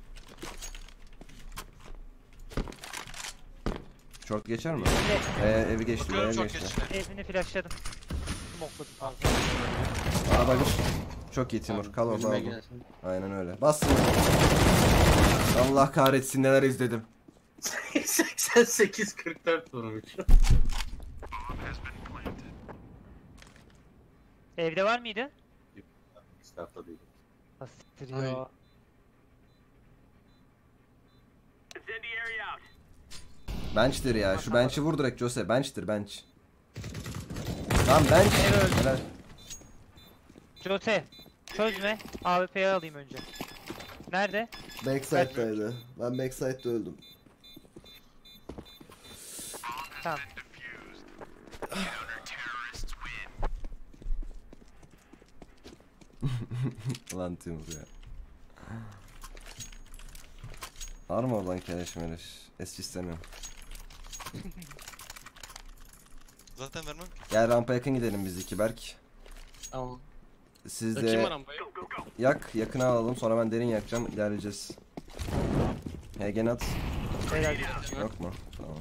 Short geçer mi? Şimdi Ee, evi geçti, Bakıyorum evi çok geçti. geç. evini flashladım. Smokladım fazla. Araba bir. Çok iyi Timur. Kal orada Önüme abi. gelsin. Aynen öyle. Bassın. Allah kahretsin neler izledim. seksen sekiz kırk dört vurmuş. Evde var mıydı? İstafta değil. Hastir Ay. ya. Bench'tir ya. Şu bench'i vur direkt Jose. Bench'tir bench. Tamam bench. Helal. Jote. Çözme. A W P'yi alayım önce. Nerede? Backside'daydı. Ben backside'da öldüm. Tamam. Lan Timur ya. Var mı oradan keleş meleş? Eski istemiyorum. Zaten vermem ki. Gel rampa yakın gidelim biz iki Berk. Tamam. Siz Yakayım mı de rambayı? yak, yakına alalım sonra ben derin yakacağım, ilerleyeceğiz. Hegen at. Helal olsun. Yok mu? Tamam.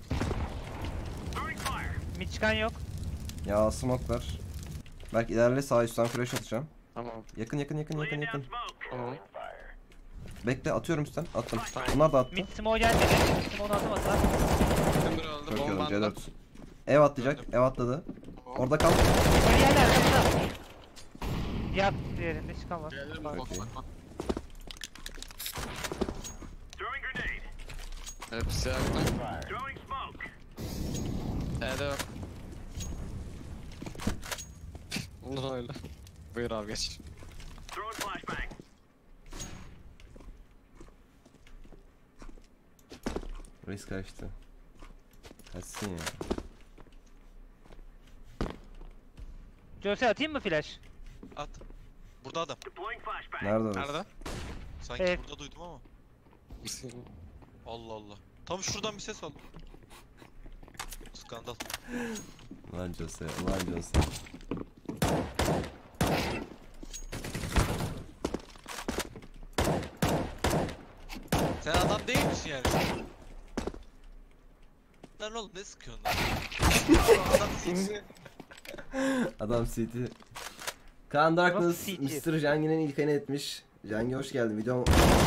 Mid çıkan yok. Ya smoke var. Berk ilerle, sağ üstten flash atacağım. Tamam. Yakın yakın yakın yakın yakın. Tamam. Bekle, atıyorum üstten, attım. Bunlar da attı. Mid smoke gelmedi. Mid smoke'unu atamadılar. Timber öldü. Çok iyi Bomba oğlum, C bende. dört. Ev atlayacak, ev atladı. Orada kal. Yukarı geldi arkamda. Yap diğerinde çıkamaz. Gelir mi? Bak. Bak bak bak. Hepsi yakın. E'de yok. Bundan öyle. Buyur abi geç. Reis kaçtı. Kaçsın ya. Jose atayım mı flash? At. Burada adam. Nerede orası? Nerede? Sanki Evet. burada duydum ama. Allah Allah. Tam şuradan bir ses aldım. Skandal. Ulan Jose, ulan Jose. Sen adam değil misin yani? Lan oğlum ne sıkıyorsun lan? Adam sinsi. Adam C T. Kaan Darkness, Nasıl C T? mister Jangi'nin ilk ayını etmiş. Jangi hoş geldin. Video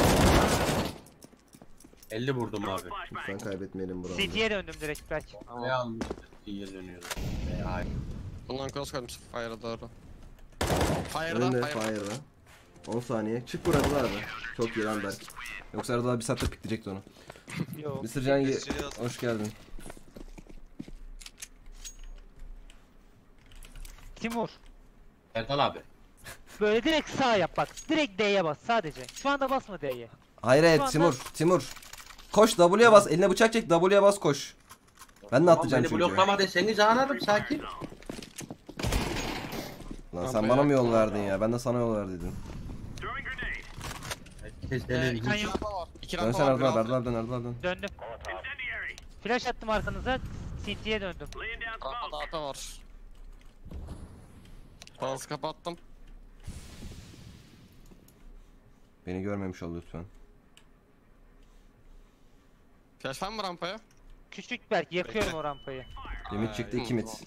elli vurdum abi. lütfen kaybetmeyelim buraları. C T'ye döndüm direkt belki. Ne almıştı? İyiye dönüyorum. Veya hayır. Bundan cross koydum Fire'a doğru. Fire'da, Önünde Fire'da. Fire'da. on saniye. Çık burada abi. Çok iyi lan Berk. Yoksa arada bir saatte pikleyecekti onu. Yok. mister Jangi S C'ye yaz. hoş geldin. Timur. Erdal abi. Böyle direkt sağ yap bak. Direkt D'ye bas sadece. Şu anda basma D'ye. Hayır Şu evet anda- Timur. Timur. Koş W'ye bas. Eline bıçak çek. W'ye bas koş. Ben de Tamam, atlayacağım beni çünkü. bloklama deseniz anladım sakin. Lan Lan sen be bana ya. mı yol verdin ya? Ben de sana yol verdiydim. Herkes Ee, deli. Kan iki yok. rampa var. İki rampa Dönsene var. bir Erdal abi, rampa. Erdal abi dön, Erdal abi dön. Döndüm. Flash attım arkanıza. C T'ye döndüm. Rampada ata var. Bazı kapattım. Beni görmemiş ol lütfen. Flash var mı rampaya? Küçük belki yakıyorum Bekle. o rampayı. Limit Ay, çıktı iki tamam. mit.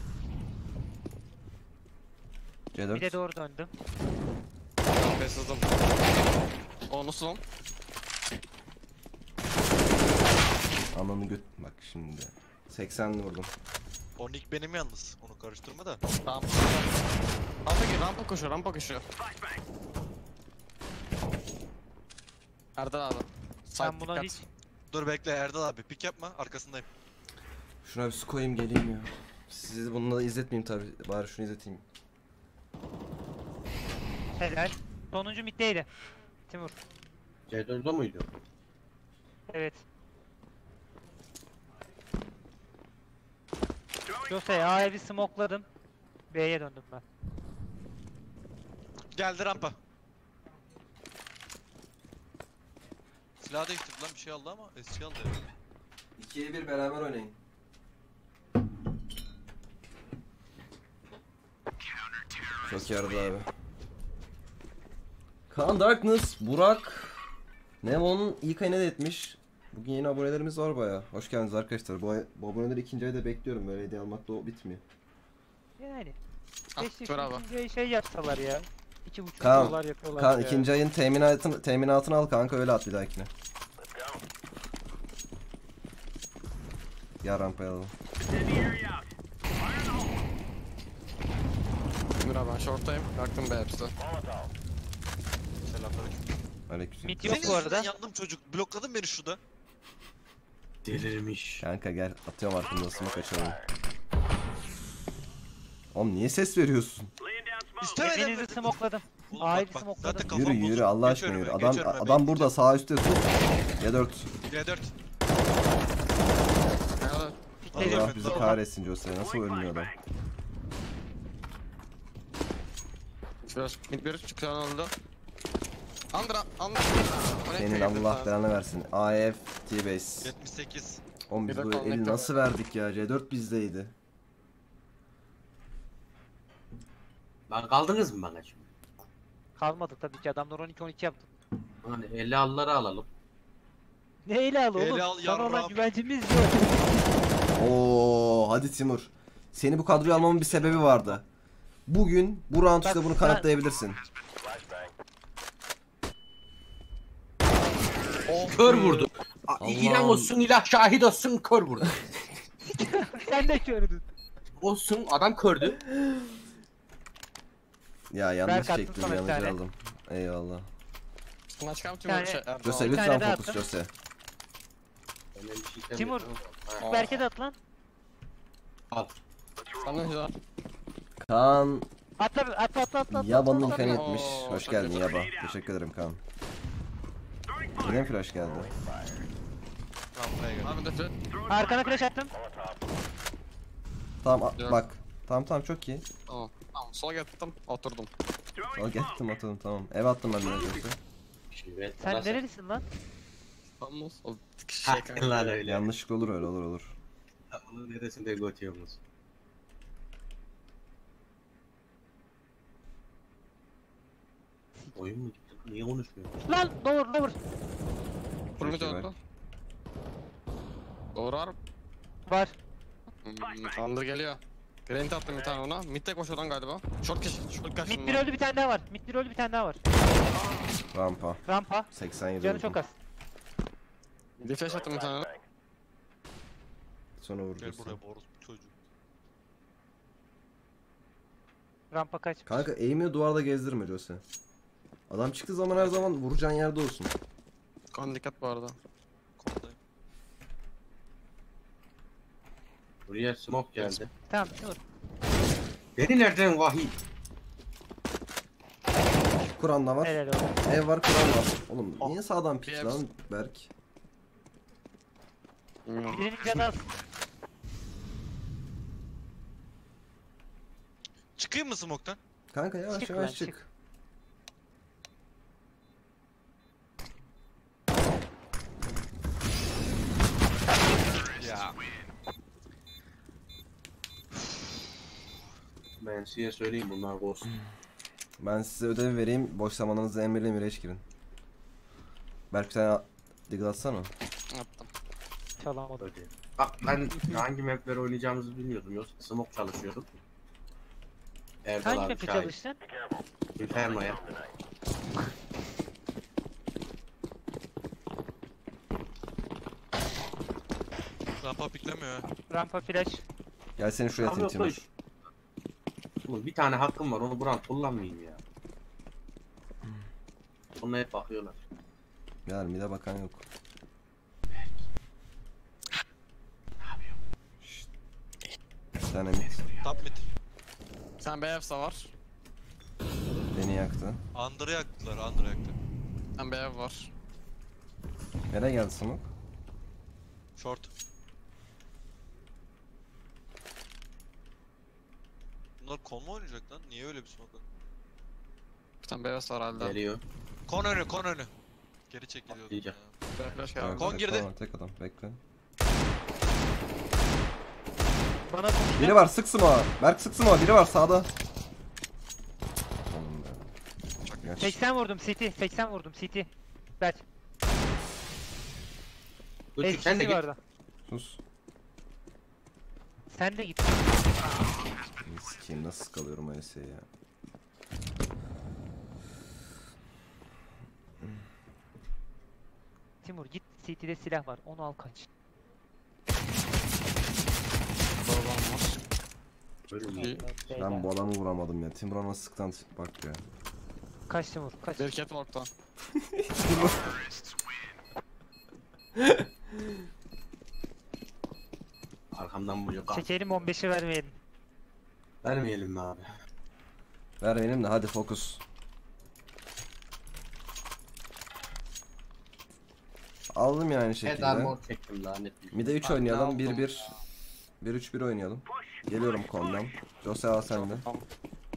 Bir de C dört. doğru döndüm. Rampaya sızdım. O nasıl lan? Ananı göt. Bak şimdi. seksen vurdum. O nick benim yalnız. Onu karıştırma da. Rampa. Rampa gir, rampa koşuyor, rampa koşuyor. Erdal abi. Side Ben buna dikkat. hiç Dur bekle Erdal abi. Pik yapma. Arkasındayım. Şuna bir su koyayım geleyim ya. Sizi bununla da izletmeyeyim tabi. Bari şunu izleteyim. helal. Sonuncu middeydi. Timur. C dörtte muydu? Evet. Jose A'ya bir smokladım. B'ye döndüm ben. Geldi rampa. Silah değiştirdi lan bir şey aldı ama eski aldı herhalde. ikiye bir beraber oynayın. Çok yardı abi. Kaan Darkness, Burak, Nemo'nun ilk ayını da etmiş. Bugün yeni abonelerimiz var baya. Hoş geldiniz arkadaşlar. Bu, ay, bu aboneleri ikinci ayda bekliyorum. Böyle hediye almak da o bitmiyor. Yani. Ah, Keşke bravo. şu ikinci ayı şey yapsalar ya. İki buçuk Kaan, dolar yapıyorlar Kaan ya. ikinci ayın teminatını, teminatını al kanka, öyle at bir dahakine. Ya rampaya alalım. Emir abi ben short'tayım. Baktım be hepsi. Selam. Selamünaleyküm. Aleykümselam. Mid yok Senin bu yüzünden arada. yandım çocuk. Blokladın beni şurada. Delirmiş. Kanka gel atıyorum arkamda smoke açalım. Oğlum niye ses veriyorsun? İstemedim. Hepinizi smokladım. Oğlum Aile bak bak, smokladım. zaten kafam Yürü bozuk. yürü Allah Geç aşkına önüme, yürü. geç Adam önüme, adam ben burada gideceğim. sağ üstte sus. G dört. G dört. Helal. Pikledim. Allah bizi kahretsin Jose. Nasıl ölmüyor adam? Flash. Mid bir çıkıyor oldu. Andra, Andra. Senin Allah belanı versin. A F T-Base. yetmiş sekiz. Oğlum biz Bir de bu connect eli var. nasıl verdik ya? C dört bizdeydi. Lan kaldınız mı bana şimdi? Kalmadı tabii ki, adamlar on iki on iki yaptı. Hani elli alları alalım. Ne ele al oğlum? Ele al, Sana olan yarrağım. güvencimiz yok. Oo, hadi Timur. Seni bu kadroya almamın bir sebebi vardı. Bugün bu round işte Bak bunu sen- kanıtlayabilirsin. Kör vurdu. A- Allah'ım. İlan olsun, ilah şahit olsun, kör vurdu. Sen de gördün. Olsun, adam kördü. Ya yanlış Berk, attım çektim, sana bir yanlış tane. aldım. Eyvallah. Buna çıkan tüm Yani- şey. Erdoğan. Jose Bir tane lütfen daha fokus attım. Jose. Önemli bir şey Timur. demiyorum. Ha, Berke de at lan. al. Sana güzel. Kaan Atla atla atla atla. atla, Yaban'ın atla, fen atla. etmiş. Oo, Hoş çok geldin güzel. Yaba. Teşekkür ederim Kaan. Yine mi flash geldi? Rampaya gel. Abi de flash. Arkana flash attım. Tamam a- Yok. bak. Tamam tamam çok iyi. Tamam. Tamam. Sola gittim. Oturdum. Al gittim atalım tamam. Ev attım ben biraz Jose. Şimdi ben Sen sana- nerelisin lan? Tamam. O Ha, şey kanka. lan öyle. Yanlışlıkla olur öyle olur olur. Onun neresinde götürüyorsunuz? Oyun mu gitti? Niye konuşmuyor? Lan doğru doğru. Full mid Peki, öldü. Doğru var. Var. Hmm, Thunder geliyor. Granit attım bir tane ona. Mid'de koşuyor lan galiba. Short keş, short kaçtı. Mid bir öldü, bir tane daha var. Mid bir öldü, bir tane daha var. Rampa. Rampa. seksen yedi. Canı vurdum. çok az. Bir flash attım bir tane. Sonra Gel vurursun. buraya boros çocuğu. Rampa kaç. Kanka eğimini duvarda gezdirme Jose. Adam çıktığı zaman her zaman vuracağın yerde olsun. Kan dikkat bu arada. Kondayım. Buraya smoke geldi. Tamam Timur. Beni nereden vahiy? Kur'an da var. Helal olsun. Ev var Kur'an var. Oğlum Oh. niye sağdan piç Bir lan Berk? Bilmiyorum. Birinin canı az. Çıkayım mı smoke'tan? Kanka yavaş Çık yavaş lan, çık. çık. Ya. Ben size söyleyeyim bunlar ghost. Ben size ödev vereyim. Boş zamanınızda Emre'yle Miraç girin. Berk sen diggle atsana. Attım. Çalamadı. Hadi. Bak ben hangi mapleri oynayacağımızı bilmiyordum. Yoksa smoke çalışıyordum. Erdal Hangi abi map'e şahit. çalıştın? Inferno'ya. Rampa piklemiyor ha. Rampa flash. Gel seni şuraya atayım Tamam, yok, Timur. Oğlum bir tane hakkım var, onu buran kullanmayayım ya. Ona hep bakıyorlar. Gel mide bakan yok. Şşt. Bir tane mid Top mid. Sen B F var. beni yaktı. Under'ı yaktılar. Under'ı yaktı. Sen B F var. Nereye geldi smoke? Short. Bunlar kon mu oynayacak lan? Niye öyle bir smoke? Bir tane B F var halde. Geliyor. Kon önü, kon önü. Geri çekiliyordum Atlayacak. ya. B flash Kanka, geldi. Kon tek girdi. adam var, tek adam bekle. Bana koş. Biri var sık smoke. Berk sık smoke. Biri var sağda. Oğlum be. Geç. seksen vurdum City. seksen vurdum City. Ver. Götür sen de Eskisi git. vardı. Sus. Sen de git. Sikeyim nasıl kalıyorum öyleseye ya. Timur git, City'de silah var. Onu al kaç. Doğru var. Ölüm İyi. Ben bu adamı vuramadım ya. Timur'a nasıl sıktan bak ya. Kaç Timur kaç. Bereket Walk'ta. Arkamdan vuruyor. Kalk. Çekelim on beşi vermeyelim. Vermeyelim mi abi? Ver benim de hadi fokus. Aldım yani Evet şekilde. armor çektim lanet. Mide üç Ben oynayalım. de bir aldım. bir. bir üç bir oynayalım. Geliyorum komdan. Jose al sen de. Tamam.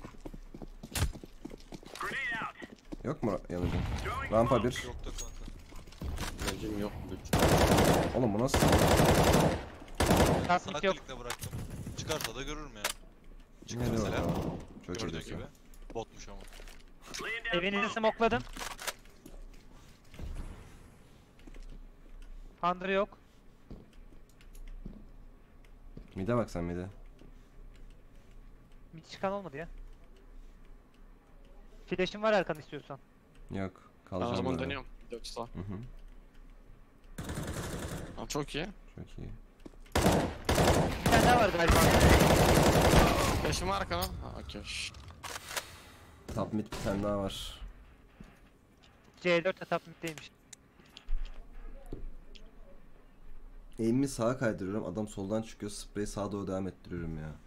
Yok mu yanıcı? Rampa bir. Yok da kanka. İlacım yok. Oğlum bu nasıl? Sağ Transmit yok. klikle bıraktım. Çıkarsa da görürüm ya. Çıktı Ne diyor mesela. ya? Çok iyi Gördüğün diyorsun. gibi. Botmuş ama. Evinizi smokladım. Under yok. Mide bak sen mide. Mid çıkan olmadı ya. Flash'im var arkan istiyorsan. Yok. Ben o Kalacağım zaman böyle. dönüyorum. Yoksa. Hı hı. Ha, çok iyi. Çok iyi. Bir tane daha var galiba. Peşim var arkana. Ha okey. Şşş. Top mid bir tane daha var. C dört de top mid'deymiş. Aim'imi sağa kaydırıyorum. Adam soldan çıkıyor. Spreyi sağa doğru devam ettiriyorum ya.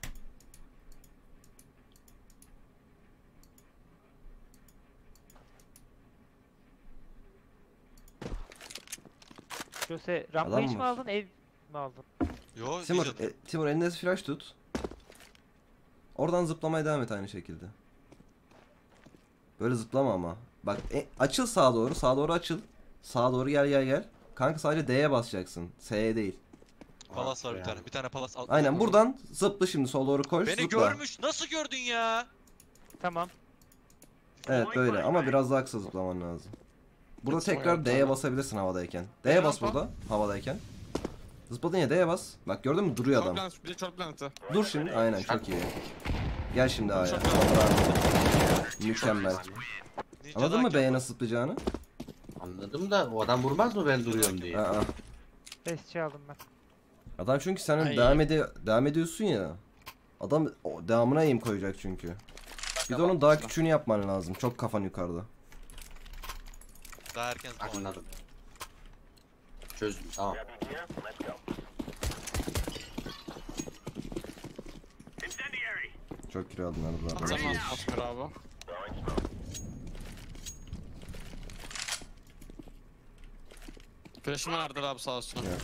Jose Adam rampa hiç mı mi var? aldın ev mi aldın? Yo Timur, Ninja'da. e, Timur elinde flash tut. Oradan zıplamaya devam et aynı şekilde. Böyle zıplama ama. Bak e, açıl sağa doğru. Sağa doğru açıl. Sağa doğru gel gel gel. Kanka sadece D'ye basacaksın. S'ye değil. Palas var bir Yani. tane. Bir tane palas al. Aynen buradan zıpla şimdi sola doğru koş. Beni zıpla. görmüş. Nasıl gördün ya? Tamam. Evet böyle ama biraz daha kısa zıplaman lazım. Burada Zıplama tekrar yok D'ye yani. basabilirsin havadayken. D'ye bas rampa. burada havadayken. Zıpladın ya D'ye bas. Bak gördün mü duruyor Short adam. plant, bir de short plant'ı. Dur şimdi aynen çok iyi. Gel şimdi A'ya. Çok Mükemmel. Ninja'da Anladın mı hakem B'ye var. nasıl zıplayacağını? Anladım da o adam vurmaz mı ben duruyorum diye. Aa. Besçi aldım ben. Adam çünkü sen Ay. devam ede devam ediyorsun ya. Adam o, devamına aim koyacak çünkü. Bir de onun daha küçüğünü yapman lazım. Çok kafan yukarıda. Daha erken zaman. Anladım. Çözdüm tamam. Çok kilo aldın Arda. Atamaz Oscar abi. Flash'ım var Erdal abi sağ olsun. Evet.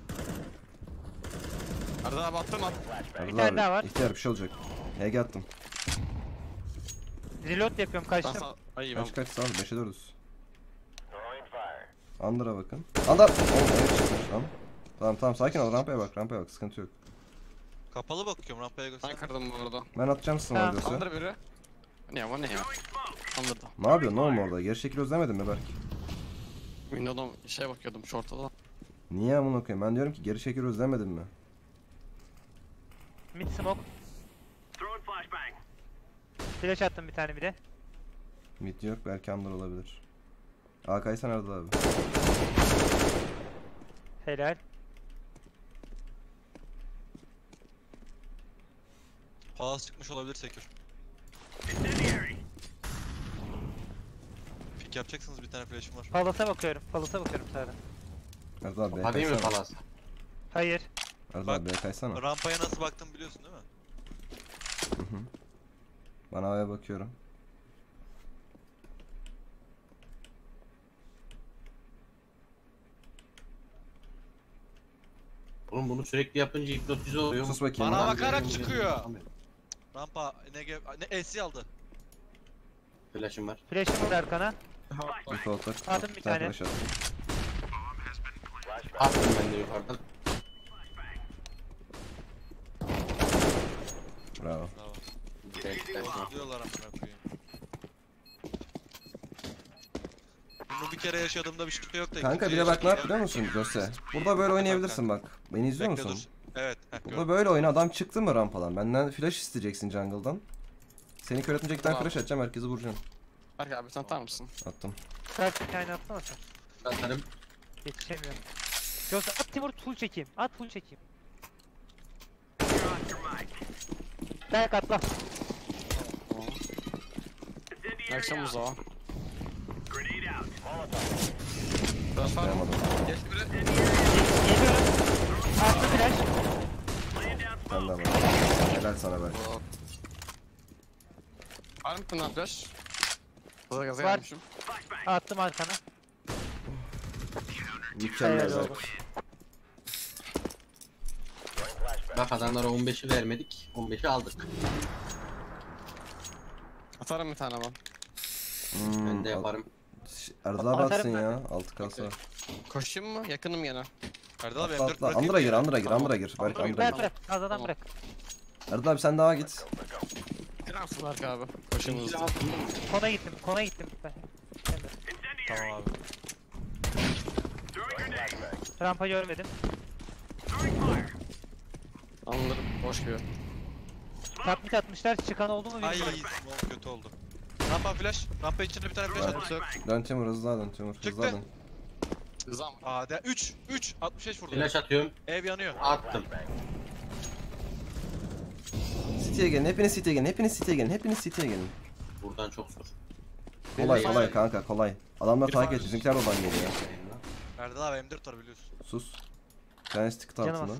Erdal abi attın at. Arda tane abi, daha var. İhtiyar bir şey olacak. H G attım. Reload yapıyorum Ben kaçtım. sağ... Ay ben. Kaç kaç sağ ol. beşe dördüz. Under'a bakın. Under! Oğlum evet çıkmış lan. Tamam tamam sakin ol rampaya bak rampaya bak sıkıntı yok. Kapalı bakıyorum rampaya göster. Ben kırdım bu arada. Ben atacağım sınav Tamam. videosu. Under biri. Ne ama ne ya? Under'da. Ne yapıyorsun oğlum orada? Geri çekil özlemedin mi Berk? Window'dan şey bakıyordum short'a da. Niye amına koyayım? Ben diyorum ki geri çekil özlemedin mi? Mid smoke. Flash attım bir tane bir de. Mid yok belki Under olabilir. A kaysan Arda abi. Helal. Palas çıkmış olabilir Sekür. Pik yapacaksınız bir tane flash'ım var. Palas'a bakıyorum. Palas'a bakıyorum sağdan. Arda abi B'ye Hadi mi kaysana. palas? Hayır. Arda Bak. abi B'ye kaysana. Rampaya nasıl baktım biliyorsun değil mi? Hı hı. Ben A'ya bakıyorum. Oğlum bunu sürekli yapınca hipnotize oluyor. Sus bakayım. Bana lan. bakarak çıkıyor. Rampa ne ge ne S'yi aldı. Flash'ım var. Flash'im var arkana. Default at. Attım bir tane. flash at. Attım ben de yukarıdan. Bravo. Bravo. Direkt flash'ım. Diyorlar amına koyayım. Bunu bir kere yaşadığımda bir şey yok da Kanka ikinci bir de bak ne yap yaşadığımda- biliyor musun Jose? Burada böyle oynayabilirsin bak. Beni izliyor Bekle musun? dur. Evet. Heh, Burada gördüm. böyle oyna adam çıktı mı rampadan? Benden flash isteyeceksin jungle'dan. Seni kör etmeyecek bir tane Tamam. flash atacağım herkesi vuracaksın. Berk abi sen atar mısın? Attım. Kaç bir tane atsana sen. Atarım. Yetişemiyorum. Jose at Timur full çekeyim. At full çekeyim. Dayak atla. Tamam. Akşam uzağa. Atlayamadım. Geçti biri. Geliyorum. Attı flash. Ben de ama. Helal sana be. Var mı pınar flash? Gaza gaza Var. gelmişim. Attım arkana. Mükemmel Helal Berk. olsun. Bak adamlara on beşi vermedik. on beşi aldık. Atarım bir tane ben. Hmm, Ben de al- yaparım. Ş- Erdal abi Atarım atsın ben. ya. altı kasa. Okey. Koşayım mı? Yakınım gene. Erdal abi Atla M dört atla. bırakayım Andra mı gir, ya? Andra gir, Tamam. Andra gir. Berk Andra Andra gir. Bırak gir. bırak. Fazladan Tamam. bırak. Erdal abi sen daha git. Biraz Berk abi. Koşayım hızlı. Kona gittim. Kona gittim. Ben. Ben de. Tamam abi. Rampa görmedim. Anlarım. Boş bir yer. Tapmit atmışlar. Çıkan oldu mu Ay bilmiyorum. smoke kötü oldu. Rampa flash. Rampa içinde bir tane flash Ver. atmışlar. Dön Timur hızlı dön Timur. Hızlı Çıktı. dön. Zam. Aa de üç üç altmış beş vurdu. Flash atıyorum. Ev yanıyor. Attım. City'ye gelin. Hepiniz City'ye gelin. Hepiniz City'ye gelin. Hepiniz City'ye gelin. Buradan çok zor. Kolay Belli. kolay kanka kolay. Adamlar Bir takip fire. et. Bizimkiler oradan geliyor. Erdal abi M dört var biliyorsun. Sus. Bir tanesi ticket Canım altında. az.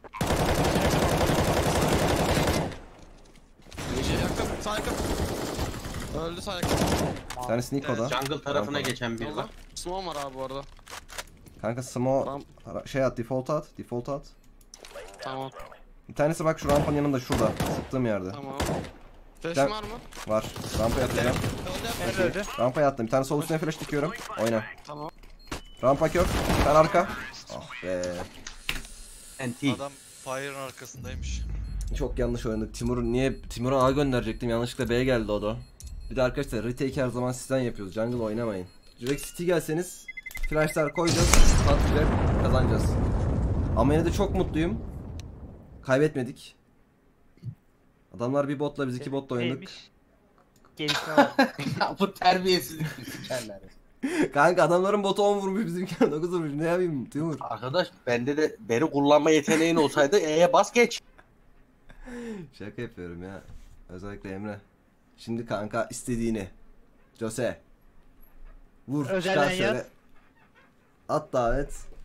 Şey yakın. Sağ yakın. Öldü sağ yakın. Bir tanesi Niko'da. Jungle tarafına Rampa. geçen bir var. Yolla. Smoke var abi bu arada. Kanka Smo Tamam. şey at, default at, default at. Tamam. Bir tanesi bak şu rampanın yanında şurada. Sıktığım yerde. Tamam. Flash'im Sen- var mı? Var. Rampaya atacağım. Ben Okey. öldü. Rampaya attım. Bir tane sol üstüne flash dikiyorum. Oyna. Tamam. Rampa kör. Ben arka. Ah be. N T. Adam fire'ın arkasındaymış. Çok yanlış oynadık. Timur niye Timur'a A gönderecektim. Yanlışlıkla B'ye geldi o da. Bir de arkadaşlar retake her zaman sizden yapıyoruz. Jungle oynamayın. Direkt City gelseniz flashlar koyacağız. Patlayacak. Kazanacağız. Ama yine de çok mutluyum. Kaybetmedik. Adamlar bir botla biz iki botla oynadık. Neymiş? Gelişme var. Bu terbiyesizlik sikerler. Kanka adamların botu on vurmuş bizimkiler dokuz vurmuş. Ne yapayım Timur? Arkadaş bende de beri kullanma yeteneğin olsaydı E'ye bas geç. Şaka yapıyorum ya. Özellikle Emre. Şimdi kanka istediğini. Jose. Vur. Özelden çıkar şöyle. yaz. At davet.